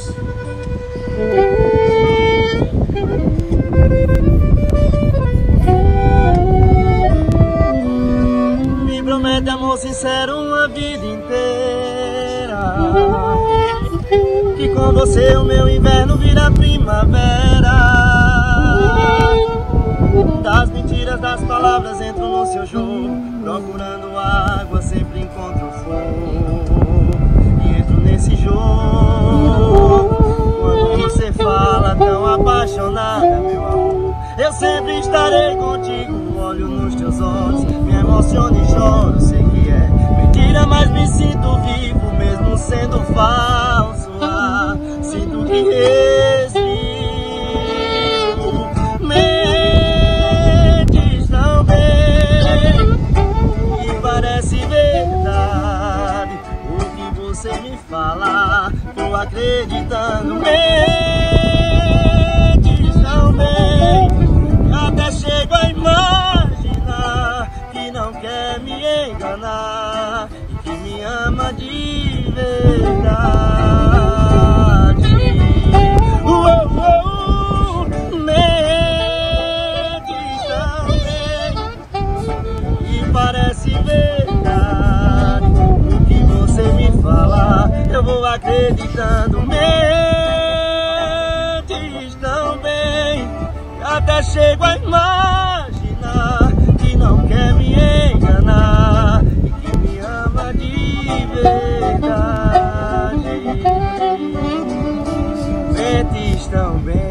Me promete amor sincero uma vida inteira, que com você o meu inverno vira primavera. Das mentiras, das palavras entro no seu jogo, procurando água sempre encontro fogo, e entro nesse jogo. Quando você fala tão apaixonada, meu amor, eu sempre estarei contigo. Olho nos teus olhos, me emociono e choro. Sei que é mentira, mas me sinto vivo, mesmo sendo falso. Sinto que respiro. Mentes também, e parece verdade o que você me fala. Tô acreditando. Mentes também, até chego a imaginar que não quer me enganar e que me ama de verdade. Mentes também, e parece verdade o que você me fala. Eu vou acreditando. Mentes também, até chego a imaginar que não quer me enganar e que me ama de verdade. Mentes também.